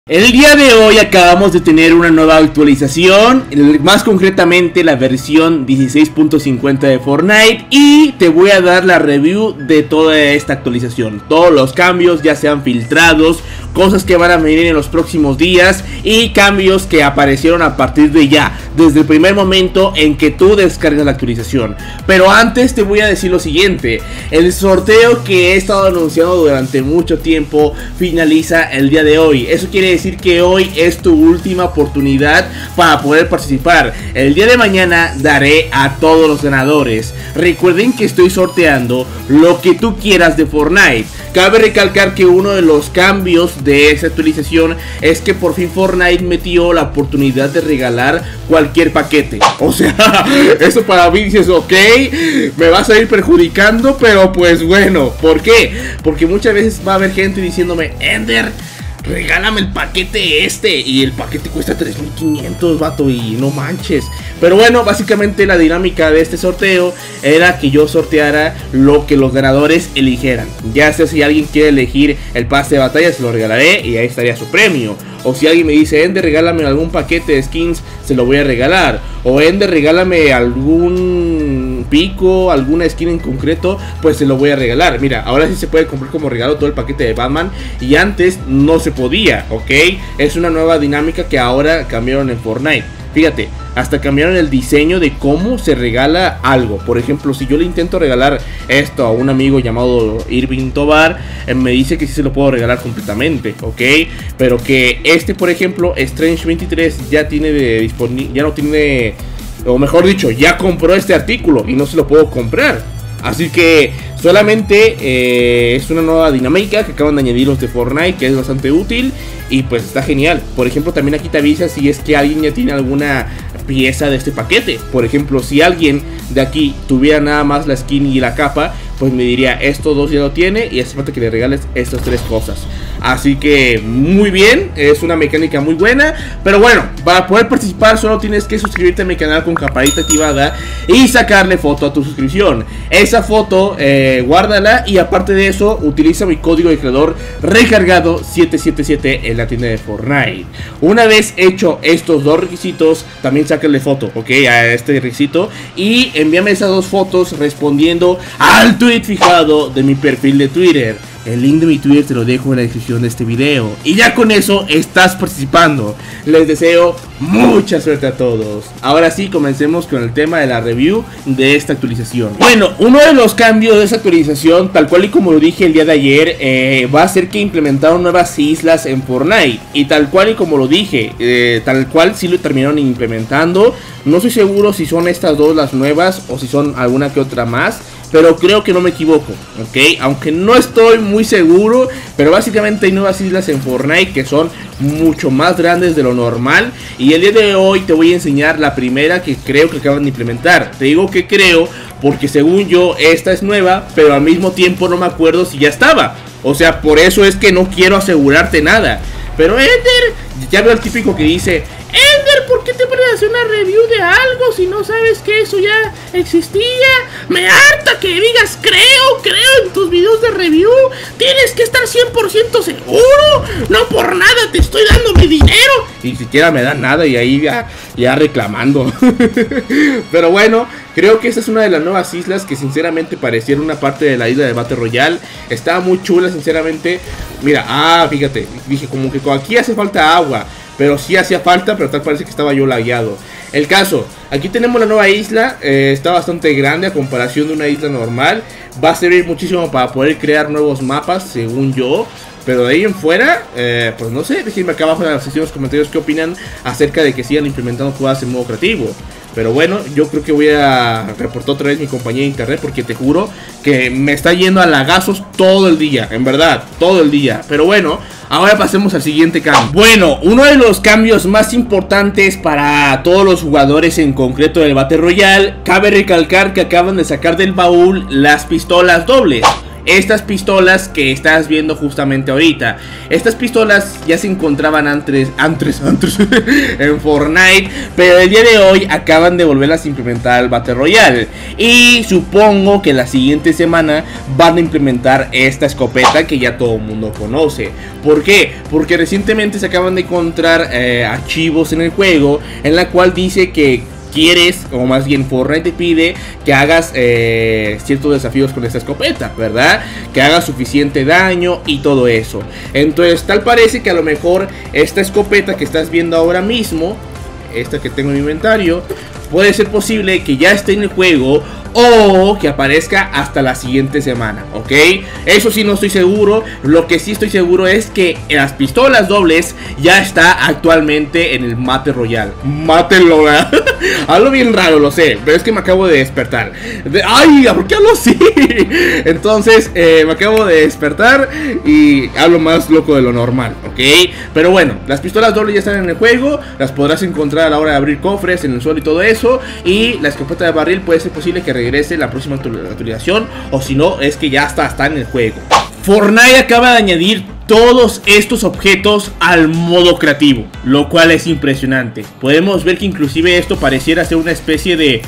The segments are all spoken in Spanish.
El día de hoy acabamos de tener una nueva actualización, más concretamente la versión 16.50 de Fortnite, y te voy a dar la review de toda esta actualización. Todos los cambios ya sean filtrados, cosas que van a venir en los próximos días y cambios que aparecieron a partir de ya, desde el primer momento en que tú descargas la actualización. Pero antes te voy a decir lo siguiente: el sorteo que he estado anunciando durante mucho tiempo finaliza el día de hoy. Eso quiere decir que hoy es tu última oportunidad para poder participar. El día de mañana daré a todos los ganadores. Recuerden que estoy sorteando lo que tú quieras de Fortnite. Cabe recalcar que uno de los cambios de esa actualización es que por fin Fortnite metió la oportunidad de regalar cualquier paquete. O sea, eso para mí dices, ok, me vas a ir perjudicando, pero pues bueno, ¿por qué? Porque muchas veces va a haber gente diciéndome, Ender, regálame el paquete y el paquete cuesta 3500, vato, y no manches. Pero bueno, básicamente la dinámica de este sorteo era que yo sorteara lo que los ganadores eligieran. Ya sea si alguien quiere elegir el pase de batalla, se lo regalaré y ahí estaría su premio. O si alguien me dice, Ender, regálame algún paquete de skins, se lo voy a regalar. O Ender, regálame algún pico, alguna skin en concreto, pues se lo voy a regalar. Mira, ahora sí se puede comprar como regalo todo el paquete de Batman, y antes no se podía, ¿ok? Es una nueva dinámica que ahora cambiaron en Fortnite. Fíjate, hasta cambiaron el diseño de cómo se regala algo. Por ejemplo, si yo le intento regalar esto a un amigo llamado Irving Tobar, me dice que sí se lo puedo regalar completamente, ¿ok? Pero que por ejemplo, Strange 23 ya tiene ya no tiene, o mejor dicho, ya compró este artículo y no se lo puedo comprar. Así que solamente es una nueva dinámica que acaban de añadir los de Fortnite, que es bastante útil y pues está genial. Por ejemplo, también aquí te avisa si es que alguien ya tiene alguna pieza de este paquete. Por ejemplo, si alguien de aquí tuviera nada más la skin y la capa, pues me diría, estos dos ya lo tiene y hace falta que le regales estas tres cosas. Así que muy bien, es una mecánica muy buena. Pero bueno, para poder participar solo tienes que suscribirte a mi canal con campanita activada y sacarle foto a tu suscripción. Esa foto guárdala, y aparte de eso utiliza mi código de creador recargado 777 en la tienda de Fortnite. Una vez hecho estos dos requisitos, también sácale foto, ok, a este requisito, y envíame esas dos fotos respondiendo al tweet fijado de mi perfil de Twitter. El link de mi Twitter te lo dejo en la descripción de este video. Y ya con eso estás participando. Les deseo mucha suerte a todos. Ahora sí, comencemos con el tema de la review de esta actualización. Bueno, uno de los cambios de esta actualización, tal cual y como lo dije el día de ayer, va a ser que implementaron nuevas islas en Fortnite. Y tal cual y como lo dije, tal cual sí lo terminaron implementando. No estoy seguro si son estas dos las nuevas o si son alguna que otra más, pero creo que no me equivoco, ¿ok? Aunque no estoy muy seguro, pero básicamente hay nuevas islas en Fortnite que son mucho más grandes de lo normal. Y el día de hoy te voy a enseñar la primera que creo que acaban de implementar. Te digo que creo porque según yo esta es nueva, pero al mismo tiempo no me acuerdo si ya estaba. O sea, por eso es que no quiero asegurarte nada. Pero Ender, ya veo el típico que dice, Ender, ¿por qué te pones a hacer una review de algo si no sabes que eso ya existía? Me harta que digas creo en tus videos de review. Tienes que estar 100% seguro. No por nada te estoy dando mi dinero. Y ni siquiera me dan nada y ahí ya reclamando. Pero bueno, creo que esta es una de las nuevas islas que sinceramente pareciera una parte de la isla de Battle Royale. Estaba muy chula, sinceramente. Mira, fíjate, dije como que aquí hace falta agua, pero sí hacía falta, pero tal parece que estaba yo lagueado. El caso, aquí tenemos la nueva isla, está bastante grande a comparación de una isla normal. Va a servir muchísimo para poder crear nuevos mapas, según yo. Pero de ahí en fuera, pues no sé, déjenme acá abajo en la sección de los comentarios qué opinan acerca de que sigan implementando jugadas en modo creativo. Pero bueno, yo creo que voy a reportar otra vez mi compañía de internet, porque te juro que me está yendo a lagazos todo el día, en verdad, todo el día. Pero bueno, ahora pasemos al siguiente cambio. Bueno, uno de los cambios más importantes para todos los jugadores, en concreto del Battle Royale, cabe recalcar que acaban de sacar del baúl las pistolas dobles. estas pistolas que estás viendo justamente ahorita. Estas pistolas ya se encontraban antes en Fortnite, pero el día de hoy acaban de volverlas a implementar al Battle Royale. Y supongo que la siguiente semana van a implementar esta escopeta que ya todo el mundo conoce. ¿Por qué? Porque recientemente se acaban de encontrar archivos en el juego en la cual dice que quieres, o más bien Fortnite te pide que hagas ciertos desafíos con esta escopeta, ¿verdad? Que hagas suficiente daño y todo eso. Entonces tal parece que a lo mejor esta escopeta que estás viendo ahora mismo, esta que tengo en mi inventario, puede ser posible que ya esté en el juego o que aparezca hasta la siguiente semana, ¿ok? Eso sí no estoy seguro. Lo que sí estoy seguro es que las pistolas dobles ya está actualmente en el Battle Royale. Mátelo, hablo bien raro, lo sé, pero es que me acabo de despertar. ¡Ay! ¿Por qué hablo así? Entonces, me acabo de despertar y hablo más loco de lo normal, ¿ok? Pero bueno, las pistolas dobles ya están en el juego. Las podrás encontrar a la hora de abrir cofres, en el suelo y todo eso. Y la escopeta de barril puede ser posible que regrese la próxima actualización, o si no, es que ya está en el juego. Fortnite acaba de añadir todos estos objetos al modo creativo, lo cual es impresionante. Podemos ver que inclusive esto pareciera ser una especie de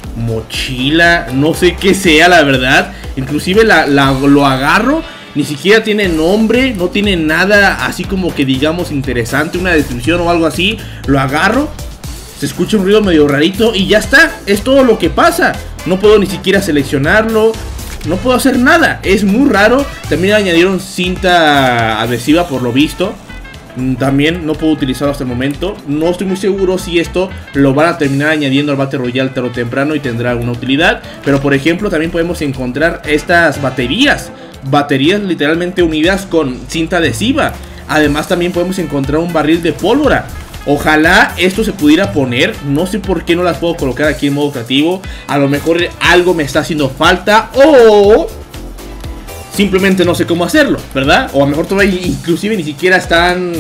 mochila, no sé qué sea la verdad. Inclusive lo agarro, ni siquiera tiene nombre, no tiene nada así como que digamos interesante, una descripción o algo así. Lo agarro, se escucha un ruido medio rarito y ya está, es todo lo que pasa. No puedo ni siquiera seleccionarlo, no puedo hacer nada, es muy raro. También añadieron cinta adhesiva por lo visto. También no puedo utilizarlo hasta el momento. No estoy muy seguro si esto lo van a terminar añadiendo al Battle Royale tarde o temprano y tendrá alguna utilidad. Pero por ejemplo también podemos encontrar estas baterías literalmente unidas con cinta adhesiva. Además también podemos encontrar un barril de pólvora. Ojalá esto se pudiera poner. No sé por qué no las puedo colocar aquí en modo creativo. A lo mejor algo me está haciendo falta o simplemente no sé cómo hacerlo, ¿verdad? O a lo mejor todavía inclusive ni siquiera están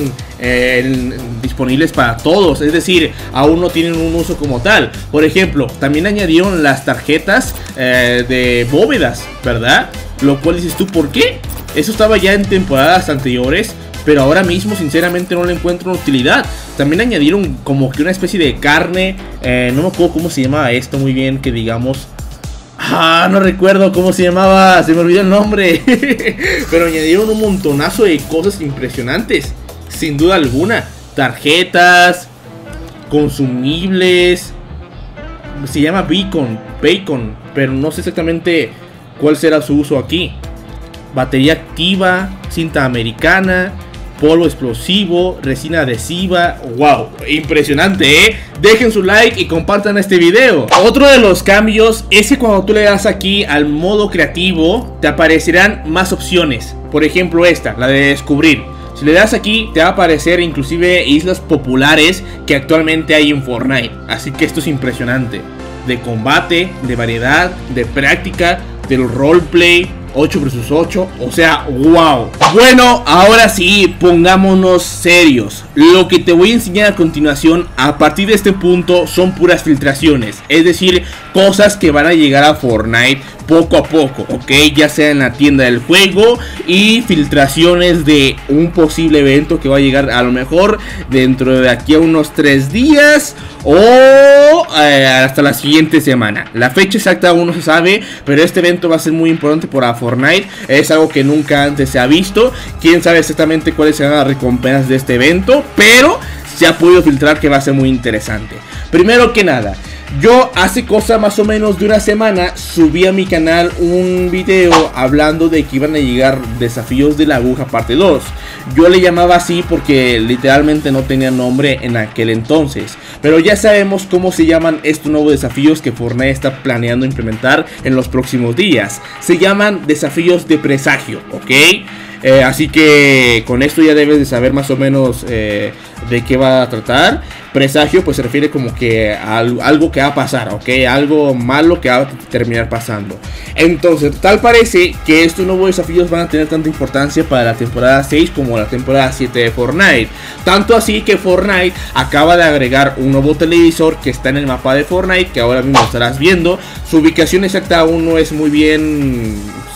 disponibles para todos. Es decir, aún no tienen un uso como tal. Por ejemplo, también añadieron las tarjetas de bóvedas, ¿verdad? Lo cual dices tú, ¿por qué? Eso estaba ya en temporadas anteriores, pero ahora mismo sinceramente no le encuentro una utilidad. También añadieron como que una especie de carne, no me acuerdo cómo se llamaba esto muy bien, que digamos. No recuerdo cómo se llamaba, se me olvidó el nombre. Pero añadieron un montonazo de cosas impresionantes, sin duda alguna. Tarjetas, consumibles. Se llama bacon, pero no sé exactamente cuál será su uso aquí. Batería activa, cinta americana, polvo explosivo, resina adhesiva. Wow, impresionante, ¿eh? Dejen su like y compartan este video. Otro de los cambios es que cuando tú le das aquí al modo creativo, te aparecerán más opciones. Por ejemplo esta, la de descubrir. Si le das aquí, te va a aparecer inclusive islas populares que actualmente hay en Fortnite. Así que esto es impresionante. De combate, de variedad, de práctica, del roleplay, 8 vs 8, o sea, wow. Bueno, ahora sí, pongámonos serios. Lo que te voy a enseñar a continuación, a partir de este punto, son puras filtraciones. Es decir, cosas que van a llegar a Fortnite poco a poco, ok, ya sea en la tienda del juego, y filtraciones de un posible evento que va a llegar a lo mejor dentro de aquí a unos 3 días o hasta la siguiente semana. La fecha exacta aún no se sabe, pero este evento va a ser muy importante para Fortnite. Es algo que nunca antes se ha visto. Quién sabe exactamente cuáles serán las recompensas de este evento, pero se ha podido filtrar que va a ser muy interesante. Primero que nada, yo hace cosa más o menos de una semana subí a mi canal un video hablando de que iban a llegar desafíos de la aguja parte 2. Yo le llamaba así porque literalmente no tenía nombre en aquel entonces, pero ya sabemos cómo se llaman estos nuevos desafíos que Fortnite está planeando implementar en los próximos días. Se llaman desafíos de presagio, ¿ok? Así que con esto ya debes de saber más o menos de qué va a tratar. Presagio pues se refiere como que a algo que va a pasar, ¿ok? Algo malo que va a terminar pasando. Entonces tal parece que estos nuevos desafíos van a tener tanta importancia para la temporada 6 como la temporada 7 de Fortnite. Tanto así que Fortnite acaba de agregar un nuevo televisor que está en el mapa de Fortnite, que ahora mismo estarás viendo. Su ubicación exacta aún no es muy bien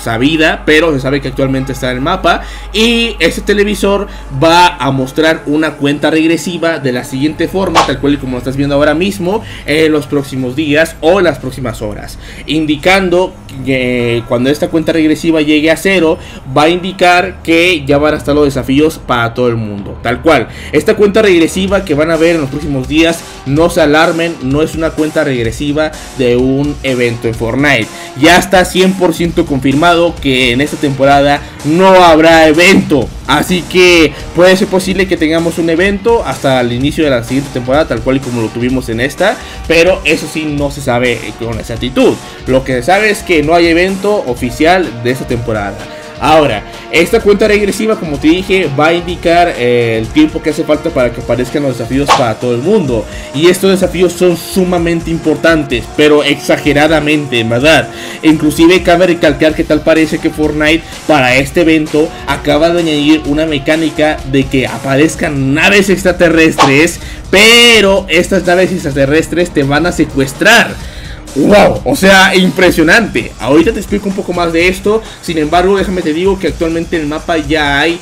sabida, pero se sabe que actualmente está en el mapa. Y este televisor va a mostrar una cuenta regresiva de la siguiente forma, tal cual y como lo estás viendo ahora mismo, en los próximos días o en las próximas horas, indicando que cuando esta cuenta regresiva llegue a 0, va a indicar que ya van a estar los desafíos para todo el mundo, tal cual. Esta cuenta regresiva que van a ver en los próximos días, no se alarmen, no es una cuenta regresiva de un evento en Fortnite. Ya está 100% confirmado que en esta temporada no habrá evento, así que puede ser posible que tengamos un evento hasta el inicio de la siguiente temporada, tal cual y como lo tuvimos en esta, pero eso sí no se sabe con exactitud. Lo que se sabe es que no hay evento oficial de esta temporada. Ahora, esta cuenta regresiva, como te dije, va a indicar el tiempo que hace falta para que aparezcan los desafíos para todo el mundo. Y estos desafíos son sumamente importantes, pero exageradamente, en verdad. Inclusive cabe recalcar que tal parece que Fortnite para este evento acaba de añadir una mecánica de que aparezcan naves extraterrestres, pero estas naves extraterrestres te van a secuestrar. ¡Wow! O sea, impresionante. Ahorita te explico un poco más de esto. Sin embargo, déjame te digo que actualmente en el mapa ya hay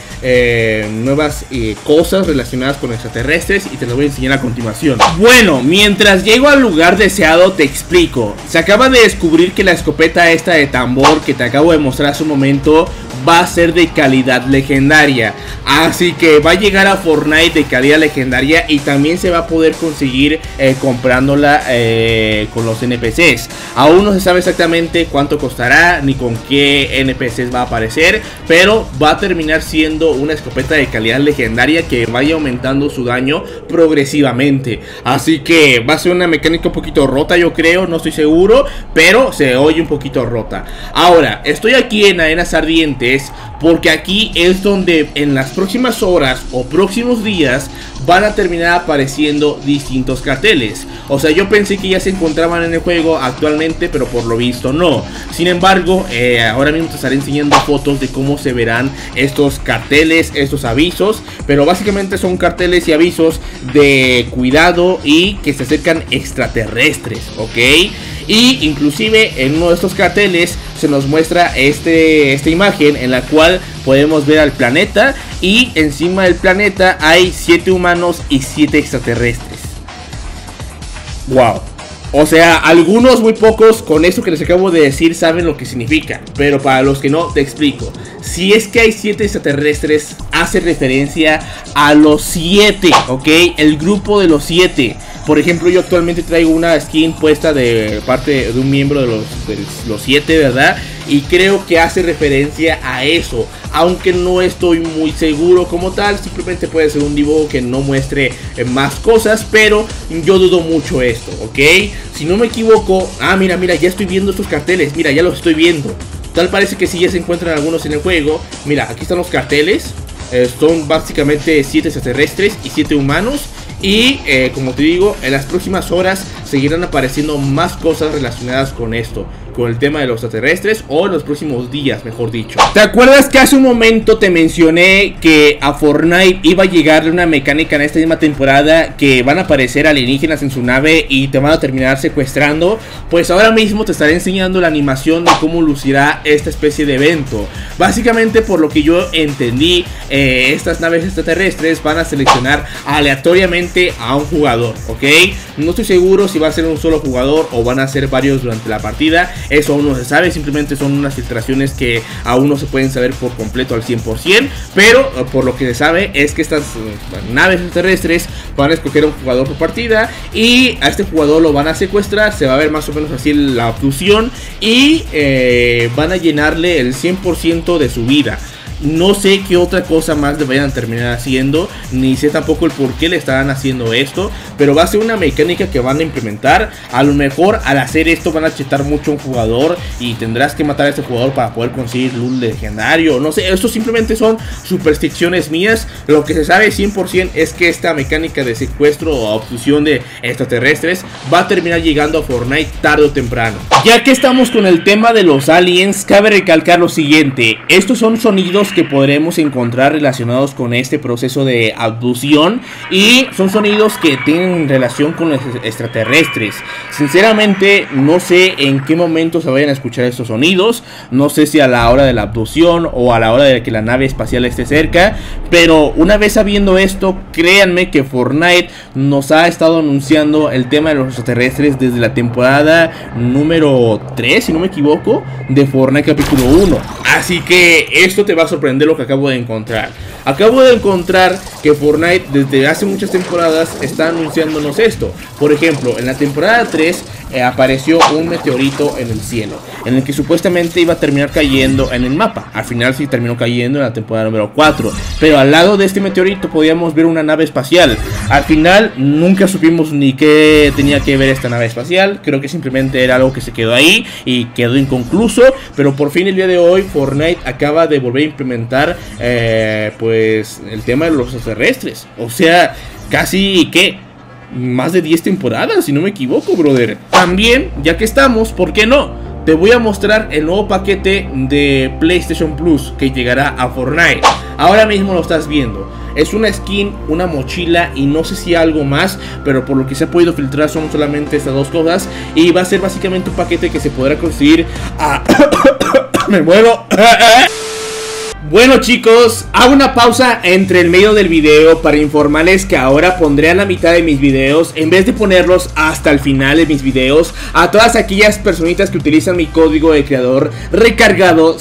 nuevas cosas relacionadas con extraterrestres y te lo voy a enseñar a continuación. Bueno, mientras llego al lugar deseado te explico. Se acaba de descubrir que la escopeta esta de tambor que te acabo de mostrar hace un momento va a ser de calidad legendaria. Así que va a llegar a Fortnite de calidad legendaria y también se va a poder conseguir comprándola con los NPCs. Aún no se sabe exactamente cuánto costará ni con qué NPCs va a aparecer, pero va a terminar siendo una escopeta de calidad legendaria que vaya aumentando su daño progresivamente. Así que va a ser una mecánica un poquito rota, yo creo, no estoy seguro, pero se oye un poquito rota. Ahora, estoy aquí en Arenas Ardientes porque aquí es donde en las próximas horas o próximos días van a terminar apareciendo distintos carteles. O sea, yo pensé que ya se encontraban en el juego actualmente, pero por lo visto no. Sin embargo, ahora mismo te estaré enseñando fotos de cómo se verán estos carteles, estos avisos. Pero básicamente son carteles y avisos de cuidado y que se acercan extraterrestres, ¿ok? Y inclusive en uno de estos carteles se nos muestra esta imagen en la cual podemos ver al planeta y encima del planeta hay 7 humanos y 7 extraterrestres. Wow. O sea, algunos muy pocos con esto que les acabo de decir saben lo que significa, pero para los que no, te explico. Si es que hay 7 extraterrestres, hace referencia a los 7, ¿ok? El grupo de los 7. Por ejemplo, yo actualmente traigo una skin puesta de parte de un miembro de los 7, ¿verdad? Y creo que hace referencia a eso, aunque no estoy muy seguro como tal. Simplemente puede ser un dibujo que no muestre más cosas, pero yo dudo mucho esto, ¿ok? Si no me equivoco, mira, ya estoy viendo estos carteles, mira, ya los estoy viendo. Tal parece que sí, ya se encuentran algunos en el juego. Mira, aquí están los carteles. Son básicamente 7 extraterrestres y 7 humanos. Y como te digo, en las próximas horas seguirán apareciendo más cosas relacionadas con esto, con el tema de los extraterrestres, o en los próximos días, mejor dicho. ¿Te acuerdas que hace un momento te mencioné que a Fortnite iba a llegarle una mecánica en esta misma temporada, que van a aparecer alienígenas en su nave y te van a terminar secuestrando? Pues ahora mismo te estaré enseñando la animación de cómo lucirá esta especie de evento. Básicamente, por lo que yo entendí, estas naves extraterrestres van a seleccionar aleatoriamente a un jugador, ¿ok? No estoy seguro si va a ser un solo jugador o van a ser varios durante la partida. Eso aún no se sabe, simplemente son unas filtraciones que aún no se pueden saber por completo al 100%. Pero por lo que se sabe es que estas naves extraterrestres van a escoger a un jugador por partida y a este jugador lo van a secuestrar. Se va a ver más o menos así la abducción y van a llenarle el 100% de su vida. No sé qué otra cosa más le vayan a terminar haciendo, ni sé tampoco el por qué le estarán haciendo esto, pero va a ser una mecánica que van a implementar. A lo mejor al hacer esto van a chetar mucho a un jugador y tendrás que matar a este jugador para poder conseguir loot legendario. No sé, esto simplemente son supersticiones mías. Lo que se sabe 100% es que esta mecánica de secuestro o obstrucción de extraterrestres va a terminar llegando a Fortnite tarde o temprano. Ya que estamos con el tema de los aliens, cabe recalcar lo siguiente: estos son sonidos que podremos encontrar relacionados con este proceso de abducción y son sonidos que tienen relación con los extraterrestres. Sinceramente no sé en qué momento se vayan a escuchar estos sonidos, no sé si a la hora de la abducción o a la hora de que la nave espacial esté cerca, pero una vez sabiendo esto, créanme que Fortnite nos ha estado anunciando el tema de los extraterrestres desde la temporada número 3, si no me equivoco, de Fortnite capítulo 1. Así que esto te va a sorprender lo que acabo de encontrar. Acabo de encontrar que Fortnite desde hace muchas temporadas está anunciándonos esto. Por ejemplo, en la temporada 3 apareció un meteorito en el cielo, en el que supuestamente iba a terminar cayendo en el mapa. Al final sí terminó cayendo en la temporada número 4, pero al lado de este meteorito podíamos ver una nave espacial. Al final nunca supimos ni qué tenía que ver esta nave espacial. Creo que simplemente era algo que se quedó ahí y quedó inconcluso. Pero por fin el día de hoy Fortnite acaba de volver a implementar pues el tema de los extraterrestres. O sea, casi que más de 10 temporadas, si no me equivoco, brother. También, ya que estamos, ¿por qué no? Te voy a mostrar el nuevo paquete de PlayStation Plus que llegará a Fortnite. Ahora mismo lo estás viendo. Es una skin, una mochila y no sé si algo más, pero por lo que se ha podido filtrar son solamente estas dos cosas. Y va a ser básicamente un paquete que se podrá conseguir a... Me muero. Bueno chicos, hago una pausa entre el medio del video para informarles que ahora pondré a la mitad de mis videos, en vez de ponerlos hasta el final de mis videos, a todas aquellas personitas que utilizan mi código de creador recargado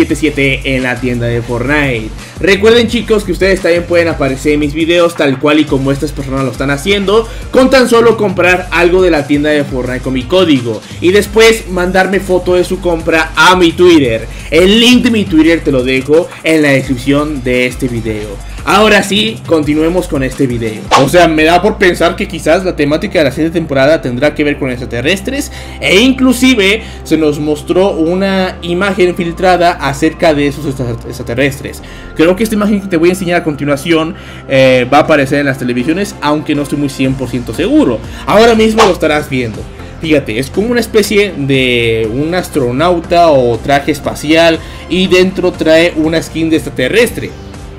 777 en la tienda de Fortnite. Recuerden chicos que ustedes también pueden aparecer en mis videos tal cual y como estas personas lo están haciendo, con tan solo comprar algo de la tienda de Fortnite con mi código y después mandarme foto de su compra a mi Twitter. El link de mi Twitter te lo dejo en la descripción de este video. Ahora sí, continuemos con este video. O sea, me da por pensar que quizás la temática de la siguiente temporada tendrá que ver con extraterrestres, e inclusive se nos mostró una imagen filtrada acerca de esos extraterrestres. Creo que esta imagen que te voy a enseñar a continuación va a aparecer en las televisiones, aunque no estoy muy 100% seguro. Ahora mismo lo estarás viendo. Fíjate, es como una especie de un astronauta o traje espacial y dentro trae una skin de extraterrestre.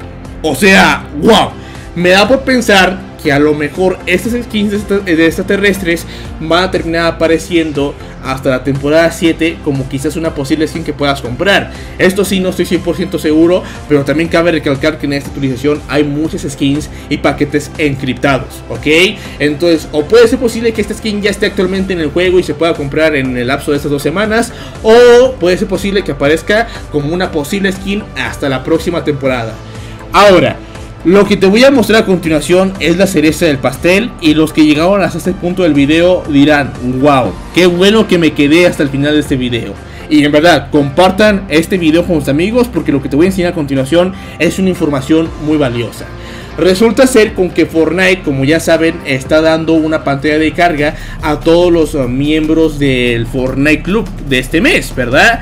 O sea, wow, me da por pensar que a lo mejor estas skins de extraterrestres van a terminar apareciendo hasta la temporada 7 como quizás una posible skin que puedas comprar. Esto sí no estoy 100% seguro, pero también cabe recalcar que en esta actualización hay muchas skins y paquetes encriptados, ¿ok? Entonces, o puede ser posible que esta skin ya esté actualmente en el juego y se pueda comprar en el lapso de estas 2 semanas, o puede ser posible que aparezca como una posible skin hasta la próxima temporada. Ahora, lo que te voy a mostrar a continuación es la cereza del pastel, y los que llegaron hasta este punto del video dirán: wow, qué bueno que me quedé hasta el final de este video. Y en verdad, compartan este video con sus amigos, porque lo que te voy a enseñar a continuación es una información muy valiosa. Resulta ser con que Fortnite, como ya saben, está dando una pantalla de carga a todos los miembros del Fortnite Club de este mes, ¿verdad?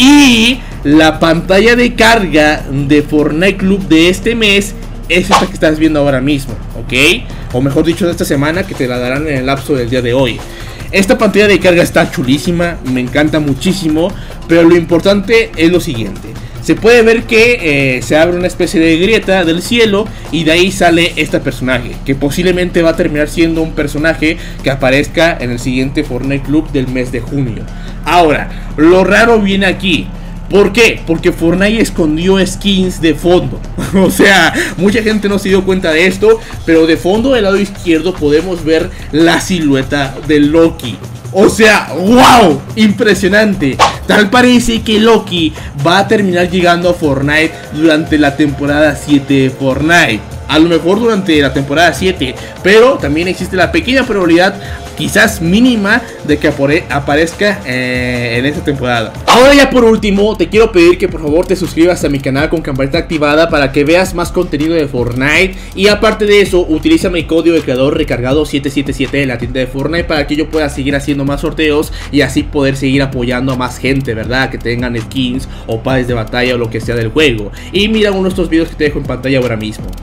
Y la pantalla de carga de Fortnite Club de este mes es esta que estás viendo ahora mismo, ¿ok? O mejor dicho, de esta semana, que te la darán en el lapso del día de hoy. Esta pantalla de carga está chulísima, me encanta muchísimo, pero lo importante es lo siguiente. Se puede ver que se abre una especie de grieta del cielo y de ahí sale este personaje, que posiblemente va a terminar siendo un personaje que aparezca en el siguiente Fortnite Club del mes de junio. Ahora, lo raro viene aquí. ¿Por qué? Porque Fortnite escondió skins de fondo. O sea, mucha gente no se dio cuenta de esto, pero de fondo del lado izquierdo podemos ver la silueta de Loki. O sea, wow, impresionante. Tal parece que Loki va a terminar llegando a Fortnite durante la temporada 7 de Fortnite. A lo mejor durante la temporada 7, pero también existe la pequeña probabilidad, quizás mínima, de que aparezca en esta temporada. Ahora ya por último, te quiero pedir que por favor te suscribas a mi canal con campanita activada para que veas más contenido de Fortnite. Y aparte de eso, utiliza mi código de creador recargado 777 en la tienda de Fortnite para que yo pueda seguir haciendo más sorteos y así poder seguir apoyando a más gente, ¿verdad? Que tengan skins o pases de batalla o lo que sea del juego. Y mira uno de estos videos que te dejo en pantalla ahora mismo.